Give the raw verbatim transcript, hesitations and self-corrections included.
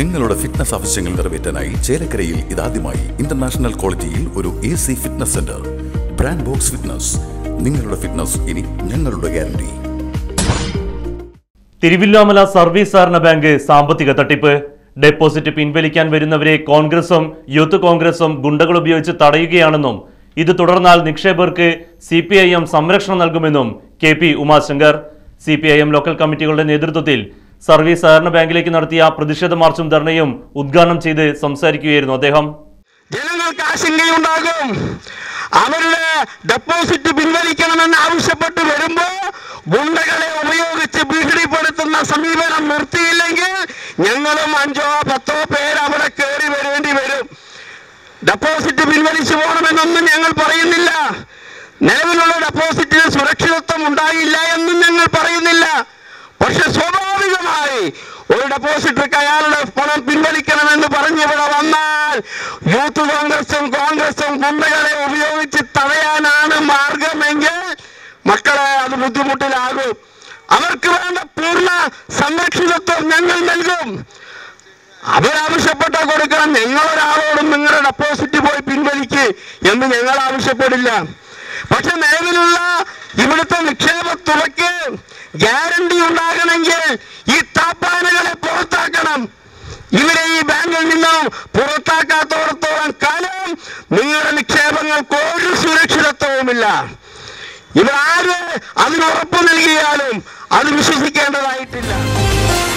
നിങ്ങളുടെ ഫിറ്റ്നസ് ആവശ്യങ്ങൾ നിറവേറ്റാനായി ചേലക്കരയിൽ ഇതാദ്യമായി ഇന്റർനാഷണൽ ക്വാളിറ്റിയിൽ ഒരു A C fitness centre. Brand box fitness. നിങ്ങളുടെ ഫിറ്റ്നസ് ഇനി ഞങ്ങളുടെ ഗ്യാരണ്ടി. തിരുവില്ലാമല സർവീസ് സഹകരണ ബാങ്ക് സാമ്പത്തിക തട്ടിപ്പ്. ഡെപ്പോസിറ്റ് പിൻവലിക്കാൻ വരുന്നവരെ കോൺഗ്രസും യൂത്ത് കോൺഗ്രസും ഗുണ്ടകൾ ഉപയോഗിച്ച് തടയുകയാണെന്നും ഇത് തുടർന്നാൽ നിക്ഷേപകർക്ക് സി പി ഐ എം സംരക്ഷണം നൽകുമെന്നും K P Umashankar. C P I M local കമ്മിറ്റികളുടെ നേതൃത്വത്തിൽ സർവീസ് സഹകരണ ബാങ്കിലേക്ക് നടത്തിയ പ്രതിഷേധ മാർച്ചും ധർണയും ഉദ്ഘാടനം ചെയ്ത് സംസാരിക്കുകയായിരുന്നു അദ്ദേഹം. ജനങ്ങൾക്ക് ആശങ്കയുണ്ടാകും. അവരുടെ ഡെപ്പോസിറ്റ് പിൻവലിക്കണമെന്ന് ആവശ്യപ്പെട്ട് വരുമ്പോൾ ഗുണ്ടകളെ ഉപയോഗിച്ച് ഭീഷണിപ്പെടുത്തുന്ന സമീപനം നിർത്തിയില്ലെങ്കിൽ ഞങ്ങളും അഞ്ചോ പത്തോ പേര് അവിടെ കയറി വരേണ്ടി വരും. ഡെപ്പോസിറ്റ് പിൻവലിച്ചു പോകണമെന്നൊന്നും ഞങ്ങൾ പറയുന്നില്ല. നിലവിലുള്ള ഡെപ്പോസിറ്റിന് സുരക്ഷിതത്വം ഉണ്ടാകില്ല എന്നും ഞങ്ങൾ പറയുന്നില്ല. പക്ഷെ സ്വാഭാവികമായി ഒരു ഡെപ്പോസിറ്റർക്ക് അയാളുടെ പണം പിൻവലിക്കണമെന്ന് പറഞ്ഞിവിടെ വന്നാൽ യൂത്ത് കോൺഗ്രസും കോൺഗ്രസും ഗുണ്ടകളെ ഉപയോഗിച്ച് തടയാനാണ് മാർഗമെങ്കിൽ മക്കളെ അത് ബുദ്ധിമുട്ടിലാകും. അവർക്ക് വേണ്ട പൂർണ്ണ സംരക്ഷിതത്വം ഞങ്ങൾ നൽകും. അവരാവശ്യപ്പെട്ട കൊടുക്കണം. ഞങ്ങളൊരാളോടും നിങ്ങളുടെ ഡെപ്പോസിറ്റ് പോയി പിൻവലിക്ക് എന്ന് ഞങ്ങൾ ആവശ്യപ്പെടില്ല. പക്ഷെ നിലവിലുള്ള ഇവിടുത്തെ നിക്ഷേപ തുകയ്ക്ക് ഗ്യാരണ്ടി ഉണ്ടാകണമെങ്കിൽ ഈ താപ്പാനകളെ പുറത്താക്കണം. ഇവരെ ഈ ബാങ്കിൽ നിന്നും പുറത്താക്കാത്തോടത്തോളം കാലം നിങ്ങളുടെ നിക്ഷേപങ്ങൾക്ക് ഒരു സുരക്ഷിതത്വവുമില്ല. ഇവരാര് അതിന് ഉറപ്പ് നൽകിയാലും അത് വിശ്വസിക്കേണ്ടതായിട്ടില്ല.